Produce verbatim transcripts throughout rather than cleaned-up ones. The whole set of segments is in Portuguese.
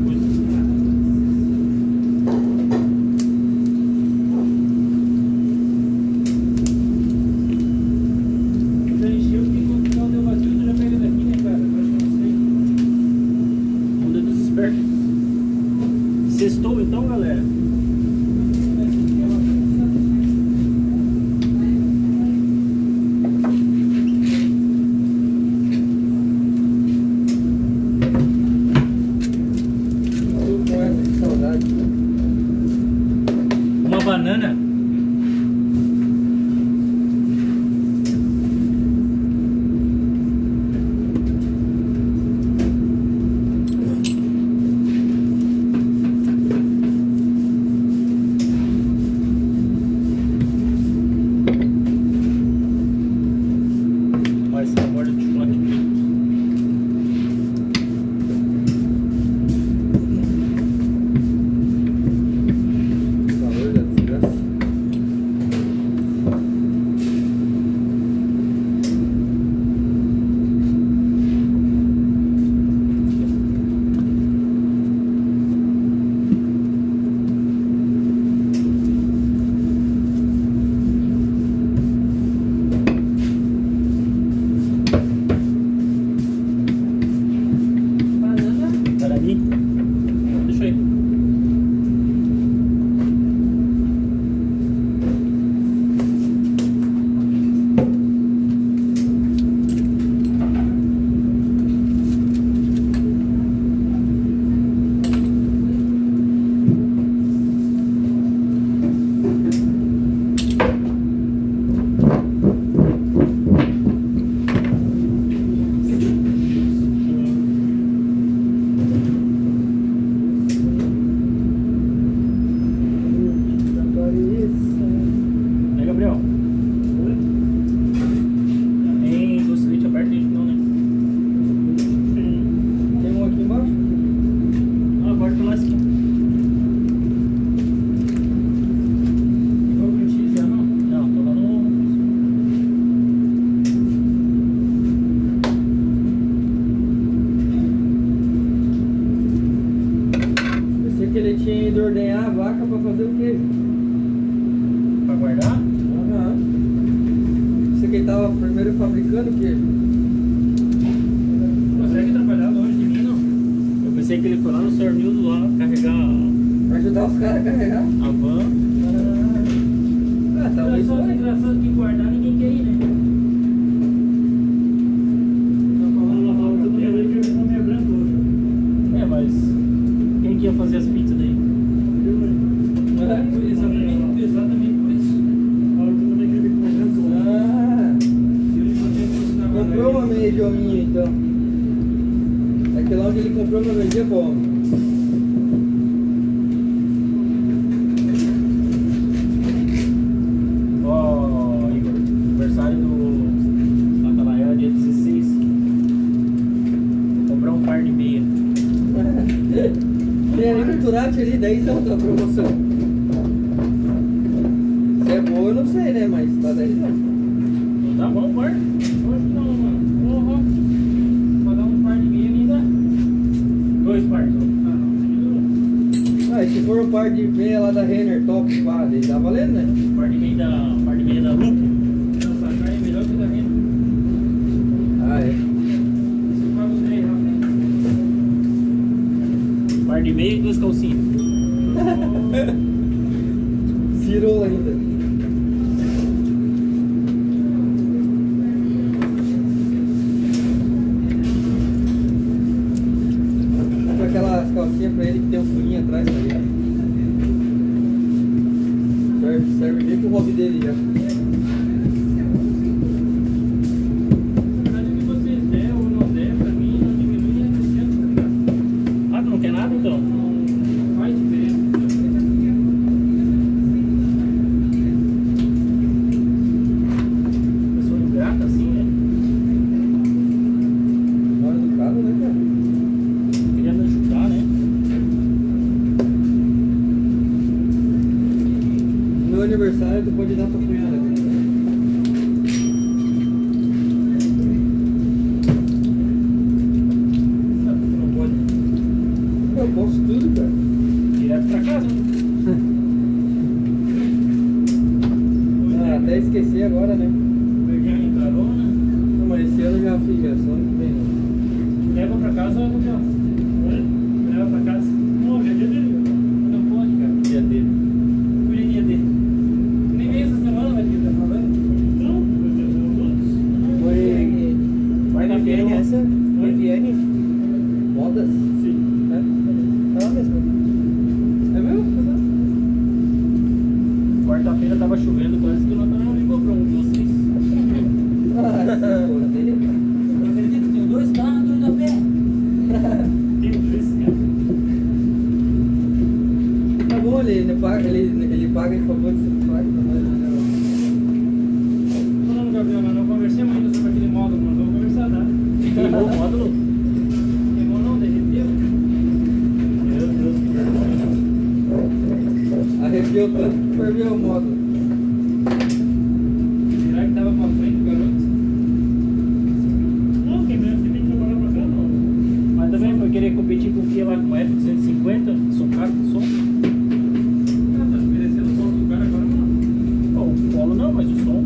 Sextou então, galera? Uma banana. Vai ser a borda de chocolate. Valor da desgraça. Deixa eu ir. Aí, Gabriel. Tem doce de leite aberto dentro, não, né? Tem um aqui embaixo? Ah, agora tô lá assim. Igual o cheese já, não? Não, tô lá no... Pensei que ele tinha ido ordenhar a vaca pra fazer o queijo. Pra guardar? Aham. Pensei que ele tava primeiro fabricando o queijo. Consegue trabalhar longe de mim, não? Eu pensei que ele foi lá no senhor Nildo lá carregar Pra ajudar os caras a carregar. a van. Ah, talvez Só foi. é engraçado que guardar ninguém quer ir, né? É, mas quem que ia fazer as pizzas daí? É, Exatamente, exatamente por isso. Ah, comprou uma meia de hominho então. É que lá onde ele comprou não vendia como? Ó, Igor, aniversário do Atalaia, dia dezesseis. Vou comprar um par de meia. Tem ali no Turati ali, dez anos da promoção. Se é boa eu não sei, né? Mas tá dez anos. Tá bom, par? Hoje não, mano. Porra. Vou dar um par de meia ainda. Dois pares. Ah, não, você me Ah, e se for um par de meia lá da Renner Top, pá, daí tá valendo, né? deu. Par de meia da, par de meia da Lupo. Essa carne é melhor que a da Rena. Ah, é. Isso eu pago três rápido. Par de meia e duas calcinhas. Cirola ainda. Com aquelas calcinhas pra ele que tem um furinho atrás, tá ligado? Serve, serve bem pro hobby dele já. Mas o que vocês der ou não der, pra mim não diminui nem acrescenta, tá ligado? Ah, tu não quer nada então? Não faz diferença. Pessoa ingrata assim, né? Mal educado, né, cara? Queria me ajudar, né? No aniversário tu pode dar pra cunhada, cara. Sabe que tu não pode. Eu posso tudo, cara. Direto pra casa, né? Ah, até esqueci agora, né? Pegar em carona. Não, mas esse ano eu já fiz, já só ano que vem, né? Leva pra casa, ó, Gabriel. Leva pra casa. Não, hoje é dia dele. Não pode, cara. Dia dele. Hoje é dia dele. Nem vem essa semana, mas ele tá falando. Não, Foi. vai na feira. Viviane essa? Oi? Viviane? Modas? Sim. É? É lá mesmo. É mesmo? Quarta-feira tava chovendo, quase que o Nathanael ligou pra um de vocês. Ah, sim, pô, dele. Eu acredito que tem dois carros, dois a pé. Tem dois, cara. Tá bom, ele, ele, paga, ele, ele paga em favor de ser pago também, né? Falando, Gabriel, mas não conversemos ainda sobre aquele módulo, mas vamos conversar, tá? Queimou o módulo? Queimou não, derreteu? Meu Deus, que vergonha. Arrepiou tanto que ferveu o módulo. Será que tava pra frente o garoto? Não, quem merece tem que trabalhar pra cá, não. Mas também foi querer competir com o que lá com o F duzentos e cinquenta? Som caro com som? Ah, tá desmerecendo o som do cara agora, não. Bom, o polo não, mas o som.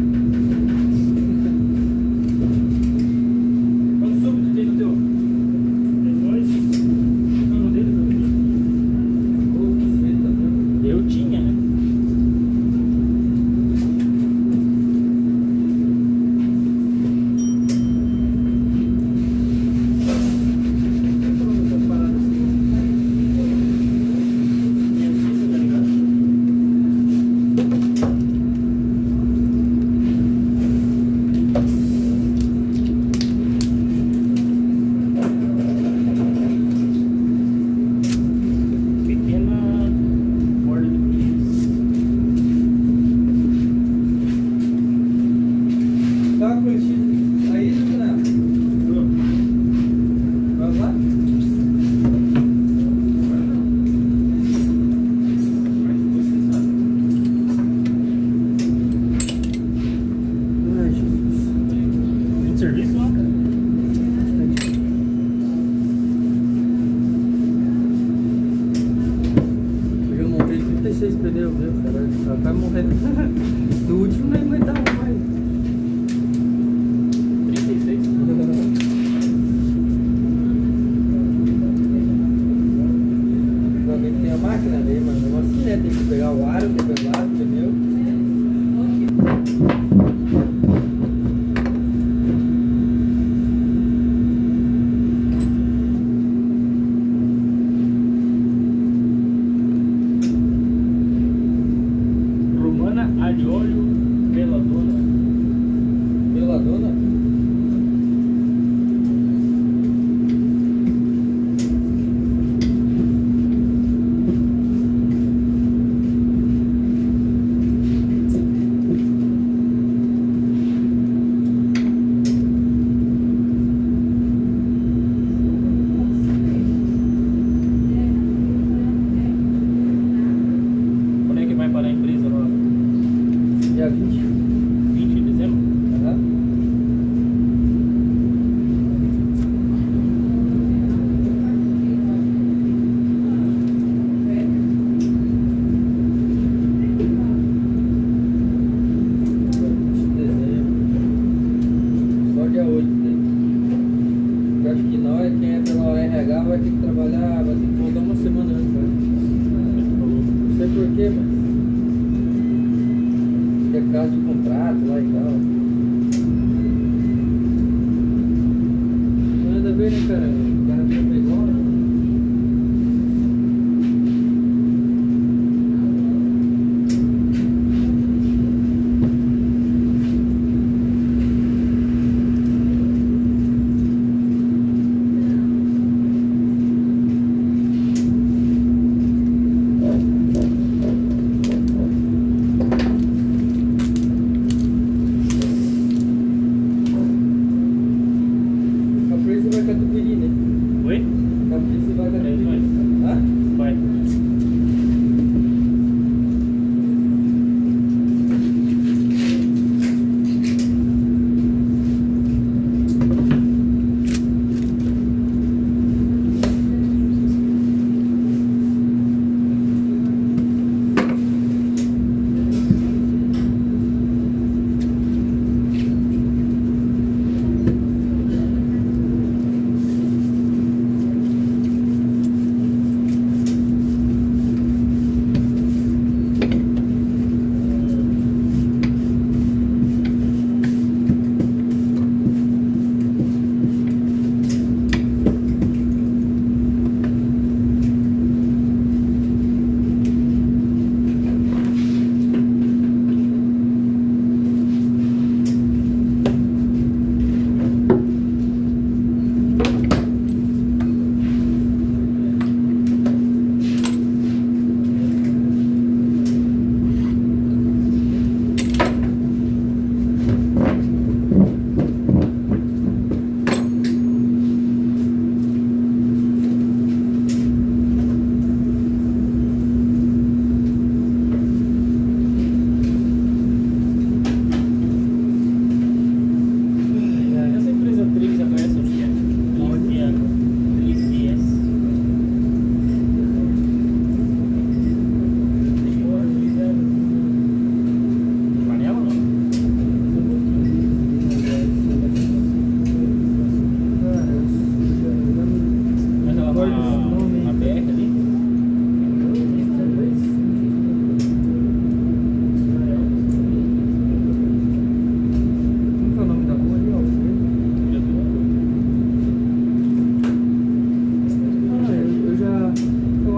Quantos súbitos tem no teu? Tem dois. Não, no dele também. Eu tinha, né? Pequena borda de pinheiros. Tá com o X aí, né? Vamos lá? Ai, Jesus. Muito serviço lá? Eu montei trinta e seis pneus, meu, caralho. Ela vai morrendo. No último nem aguentava mais. trinta e seis. Provavelmente tem a máquina ali, mas não assim, né? Tem que pegar o aro, nivelar o pneu. Romana Aliolio Veladona. Veladona? Quando é que vai parar a empresa lá? Dia vinte. vinte de dezembro? Aham. Só dia oito daí. Eu acho que nós, quem é pela O R H, vai ter que trabalhar, vai ter que voltar uma semana antes, né? Não sei porquê, mas. É caso de contrato lá e tal. Não nada a ver, né, cara? O cara tá igual, né?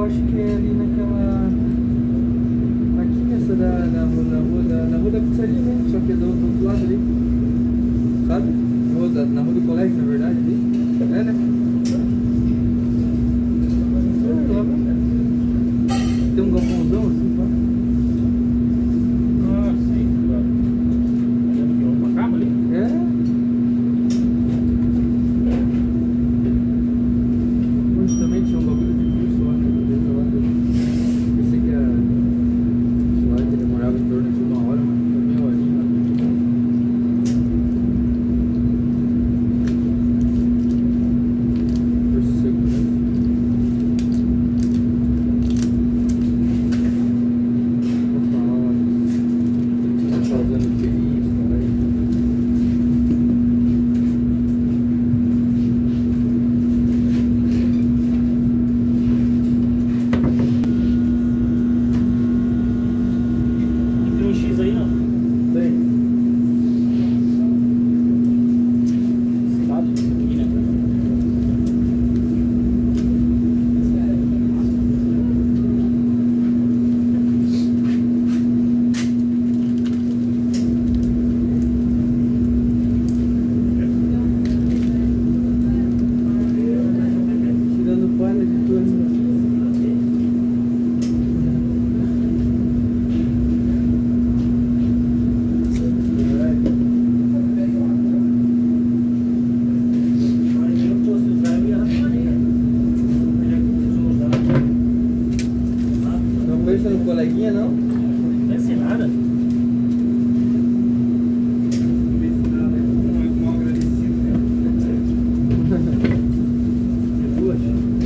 acho que é ali naquela... Aqui nessa da, da, rua, da, rua, da, na rua da pizzaria mesmo, só que é do, do outro lado ali. Sabe? Na rua, da, na rua do colégio, na verdade, ali. É, né? É, lá, tem um galpãozão assim, pá. Ah, sei, claro. Uma cama ali? É. Mas também tinha um bagulho de curso lá, dentro lá. Pensei que era... Sei lá, que demorava em torno de uma hora, mas foi meia horinha. Curso segurança. Vou falar lá. Tá fazendo feliz, cara. Tem um X aí, não? Tem. Estado disso aqui, né? Tirando palha de tudo. Mas eu fosse usar, eu ia raspar, né, cara? Mas já que eu preciso usar, rápido. Não pensa no coleguinha, não? Não é sem nada. De duas.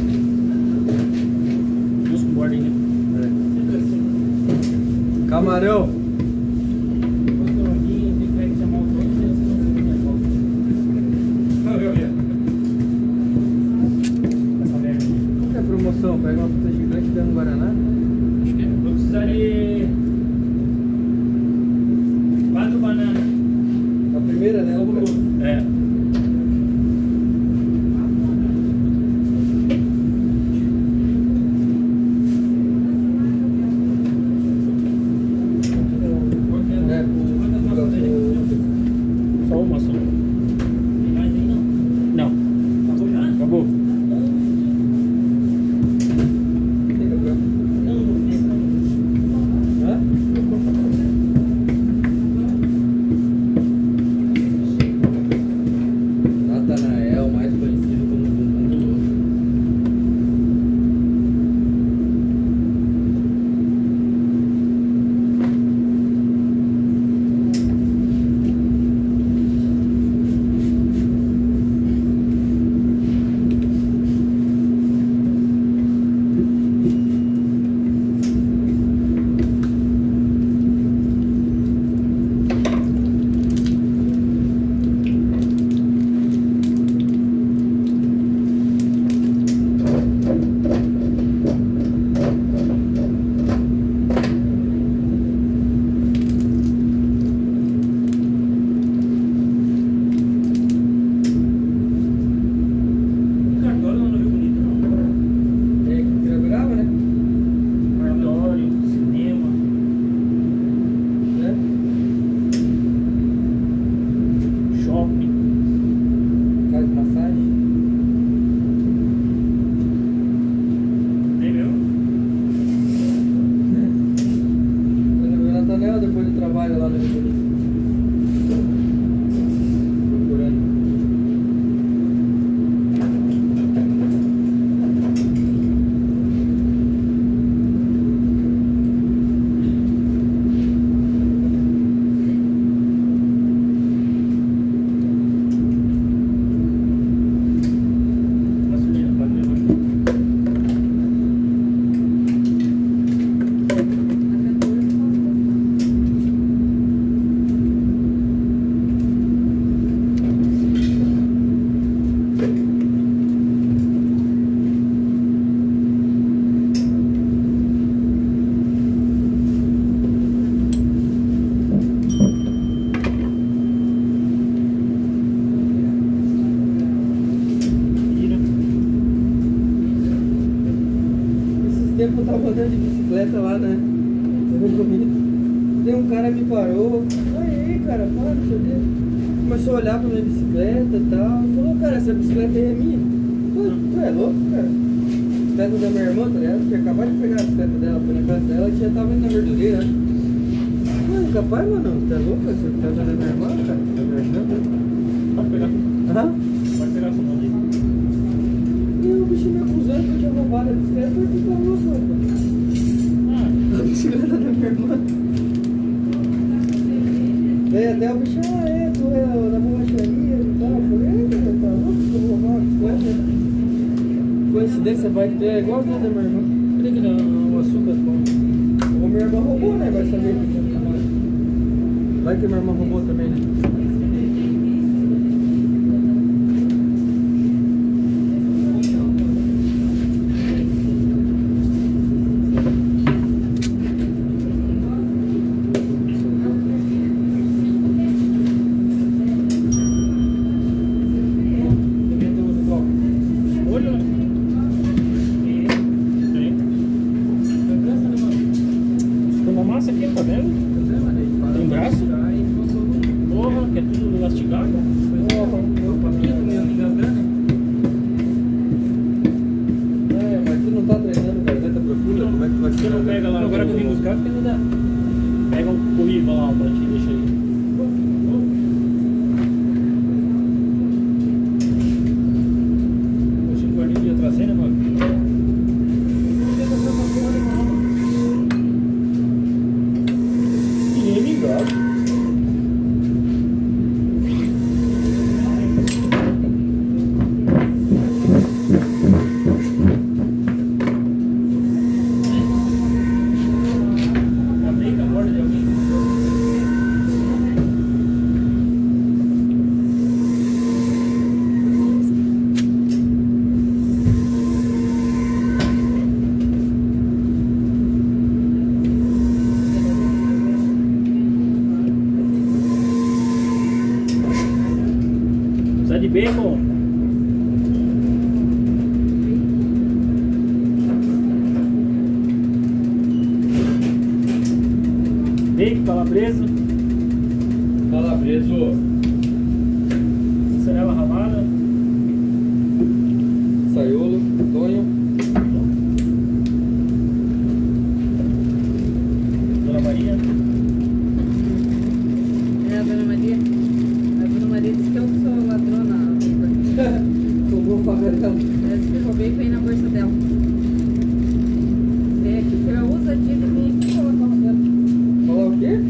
Duas com borda, né? Sempre assim. Camarão. Depois que eu aqui, eu tenho que chamar o dono, e eles não ficam mais volta. Essa merda aqui. Qual que é a promoção? Pega uma fruta gigante e dá no Guaraná? Acho que é. Vou precisar de quatro bananas. A primeira, né? Lucas? É. É, o... Só uma só. Tem mais aí não? Não. Acabou já? Acabou. Tem que abrir. Não, não tem. tempo eu tava andando de bicicleta lá, né? Daí um cara me parou. Aí, cara, para, não sei o quê. Começou a olhar pra minha bicicleta e tal. Falou, cara, essa bicicleta aí é minha. Pô, tu é louco, cara? Bicicleta da minha irmã, tá ligado? Tinha acabado de pegar a bicicleta dela, foi na casa dela e já tava indo na verdureira, né? Mano, capaz, mano, você é louco? Essa bicicleta da minha irmã, cara? Da minha irmã, Pode pegar. aham. Pode pegar com o nome. E o bicho me acusando que eu tinha roubado a bicicleta, eu falei, tá louco, rapaz. Ah, A bicicleta da minha irmã. Daí até o bicho, ah, é, tu é da borracharia e tal. Eu falei, é, cara, tá louco que eu vou roubar uma bicicleta? Coincidência, vai ter, é igual a da minha irmã. cadê que o açúcar com... Ou minha irmã roubou, né? Vai saber. Vai que minha irmã roubou também, né? de bacon. Bacon, calabreso. Calabreso. Mussarela ramada. Saiolo, tonho. Dona Maria. É, a Dona Maria. A Dona Maria disse que eu sou ladrona. Tomou o papel dela. Ela disse que eu roubei e foi na bolsa dela. É, que você usa dia de mim aqui e colocar o dela. Falar o quê?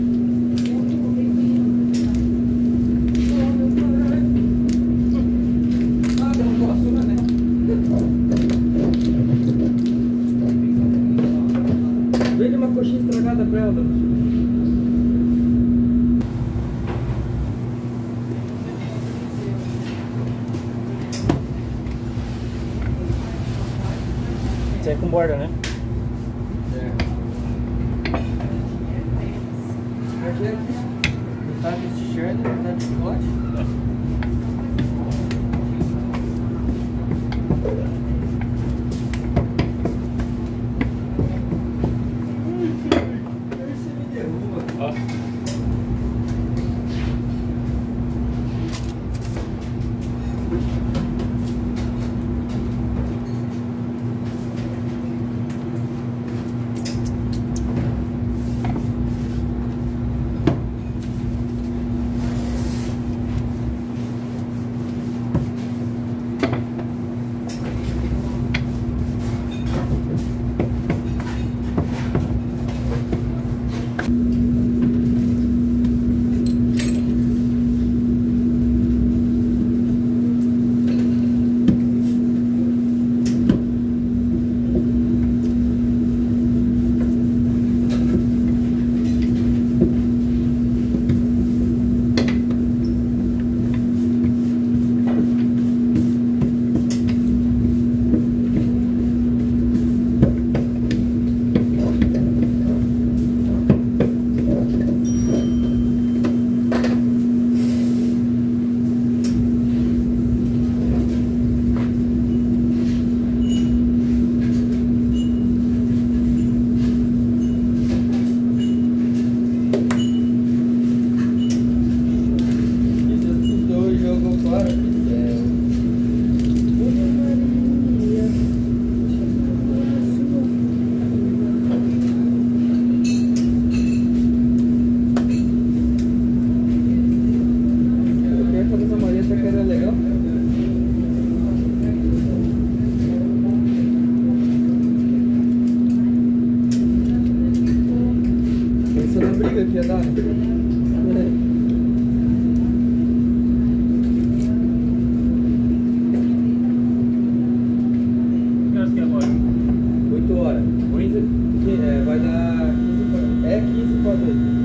Vende uma coxinha estragada pra ela, Dona. Isso aí é com borda, né? É. Aqui é metade de t-shirt, metade de chocolate. Ó. ia dar, né? Que horas que é agora? oito horas. Oito? É, vai dar quinze para... É quinze para oito.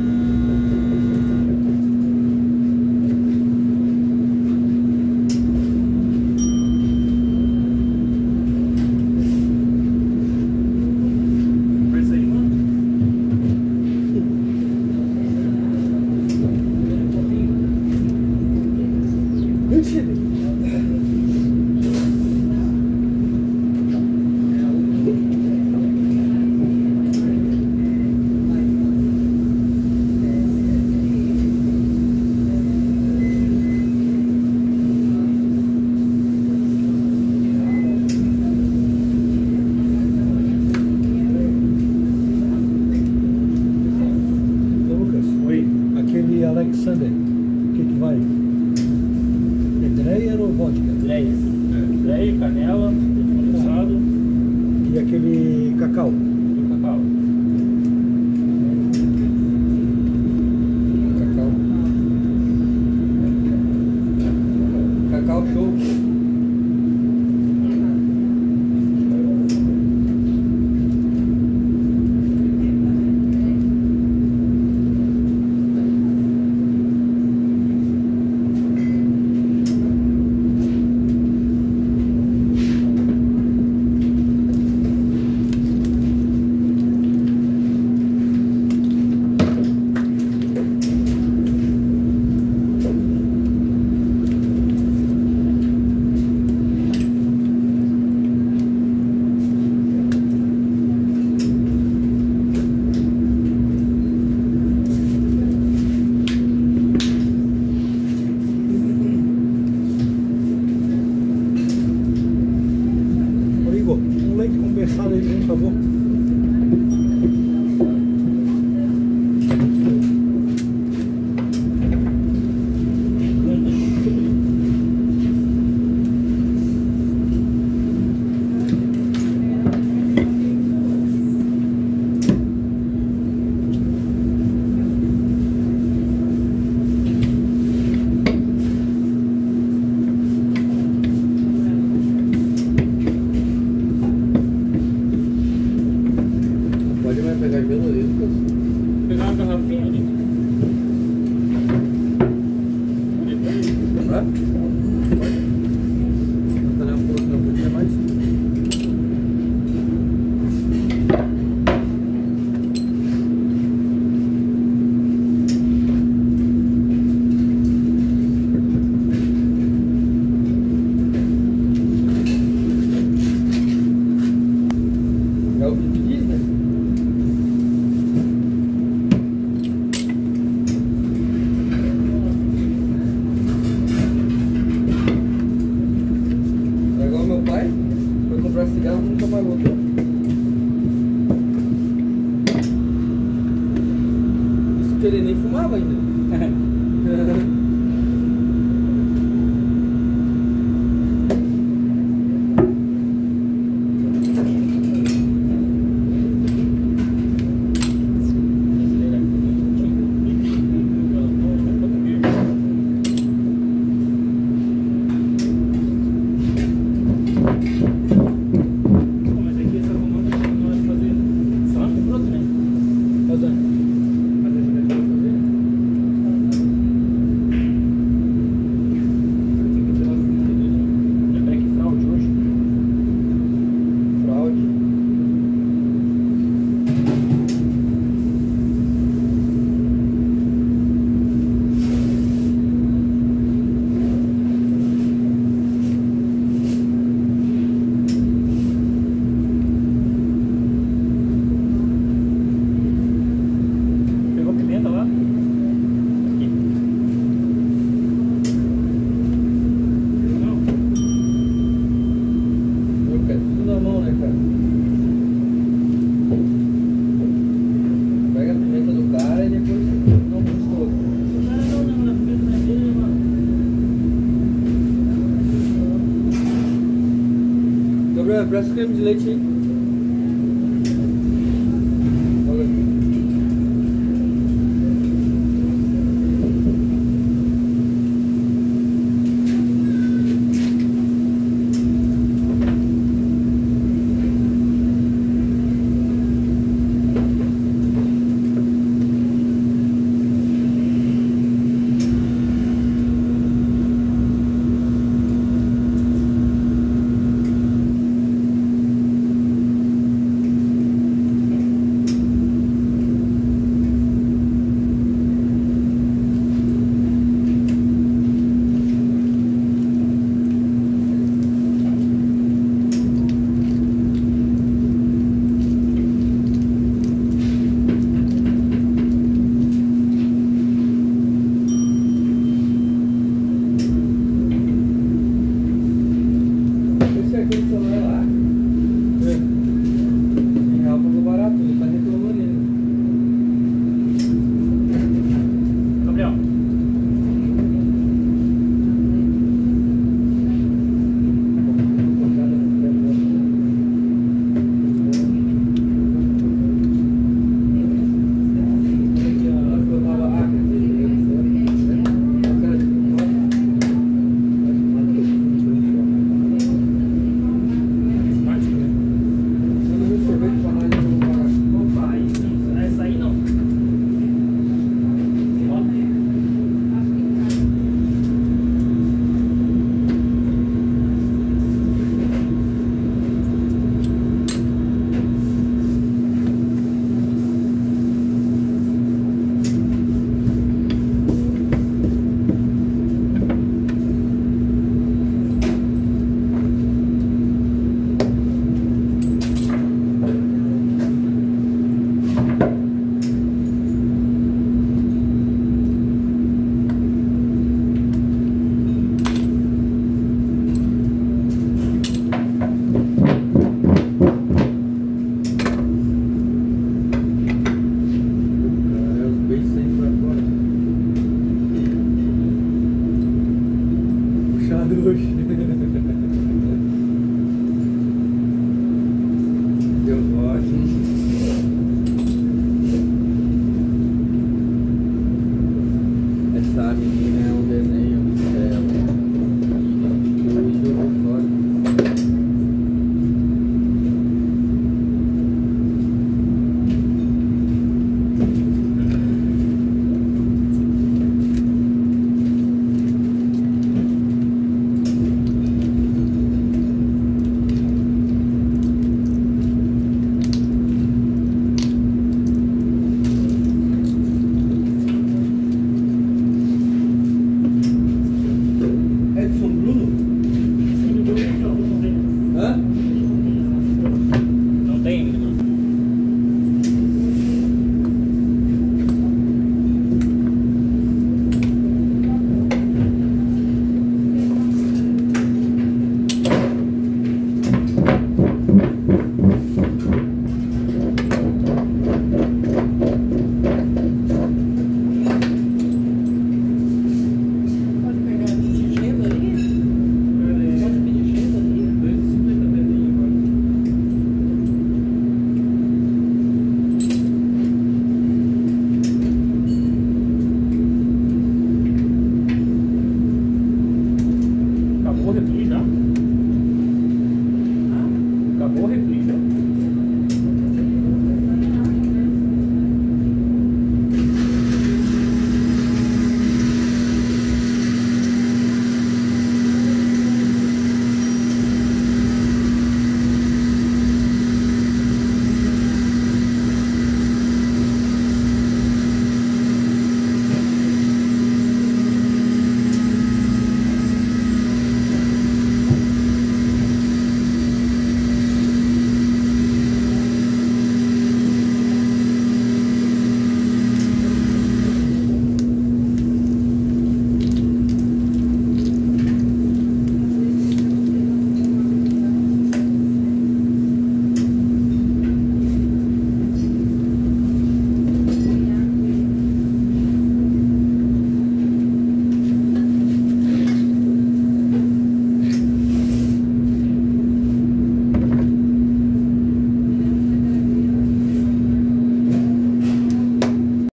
Alexander, o que que vai? É Dreyer ou vodka? Dreyer. É. Dreyer, canela, condensado. E aquele cacau? E o cacau. Cacau. Cacau show. Conversado aí, por favor. Pegar gelo ali, Lucas? Pegar uma garrafinha ali. Vai? Pode. Vou fazer um pouco, não podia mais. É o que te diz, né? Cigarro nunca mais voltou. Isso que ele nem fumava ainda. Parece creme de leite aí.